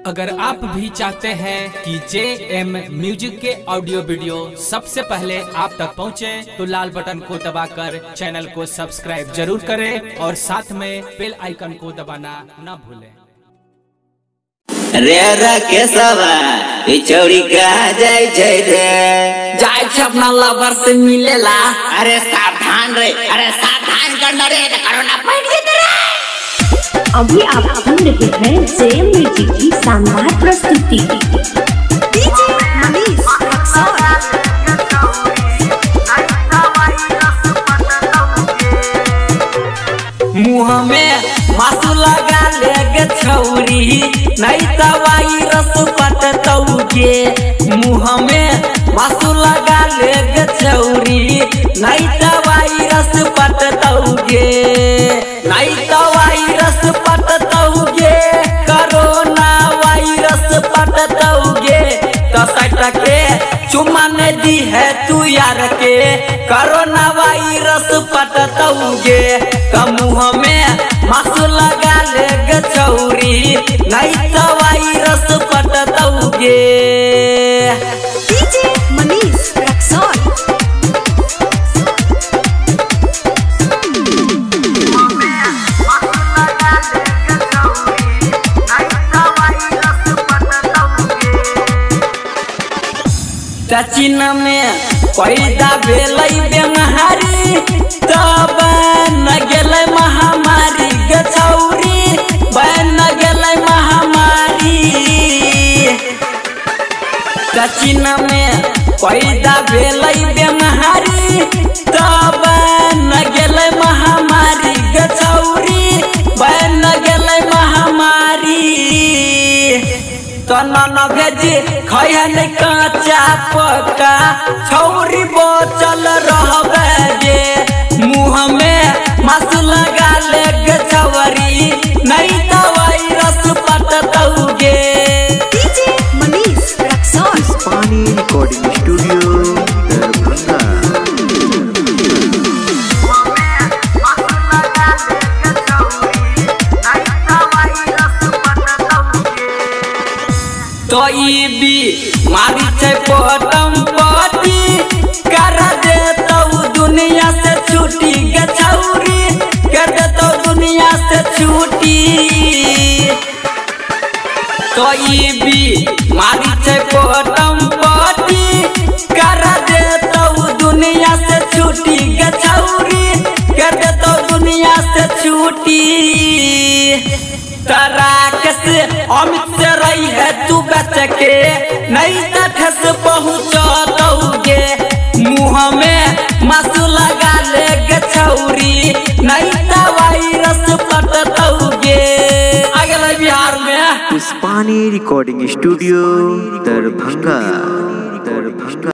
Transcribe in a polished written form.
अगर आप भी चाहते हैं कि JM म्यूजिक के ऑडियो वीडियो सबसे पहले आप तक पहुंचे, तो लाल बटन को दबाकर चैनल को सब्सक्राइब जरूर करें और साथ में बेल आइकन को दबाना न भूलें। रे केसवा चौड़ी कहा जाए रे अपना लवर से मिलेला। अरे सावधान रे, अरे सावधान करना रे, कोरोना फैल गया रे। अभी आप सुन रहे हैं JM म्यूजिक की शानदार प्रस्तुति। डीजे मनीष मुँह में मासू लगा ले छौरी, नहीं दवाई रस पटतौगे। मुँह में मासू लगा ले छौरी, नहीं दवाई रस पटतौगे, नहीं दवाई रस पटतौगे, कोरोना वायरस पटतौगे। तो सटके चुम्मा ने दी है तू यार के, कोरोना वायरस पटतौगे। मुँह में मासू लगा ले छौरी, नहीं तो वायरस पटतौगे। डीजे मनीष रक्सौल। चीन में पैदा भेलै बेमारी, तब न गेलै महामारी गछौरी, बन गेलै महामारी। चीन में पैदा भेलै बेमारी, तब न गेलै महामारी गछौरी, बन गेलै महामारी। तो न भेजी खैहन काचा पका, छौरी बचल रहबे गे। मुँह में मासू लगा ले छौरी, नहीं तो वायरस पटतौगे। डीजे मनीष रक्सौल। पानी रिकॉर्डिंग स्टूडियो दरभंगा। तो ई भी मारी छै पटम पटी, कर देतौ दुनिया से छुट्टी गछौरी, कर देतौ दुनिया से छुट्टी। तो ई भी मारी छै पटम पटी, कर देतौ दुनिया से छुट्टी गछौरी, कर देतौ दुनिया से छुट्टी। तराकस अमित से रही है तू बच के, नहीं तो ठस पहुँचतौगे। मुँह में मासू लगा ले छौरी, नहीं तो वायरस पटतौगे। अगले बिहार में पानी रिकॉर्डिंग स्टूडियो दरभंगा।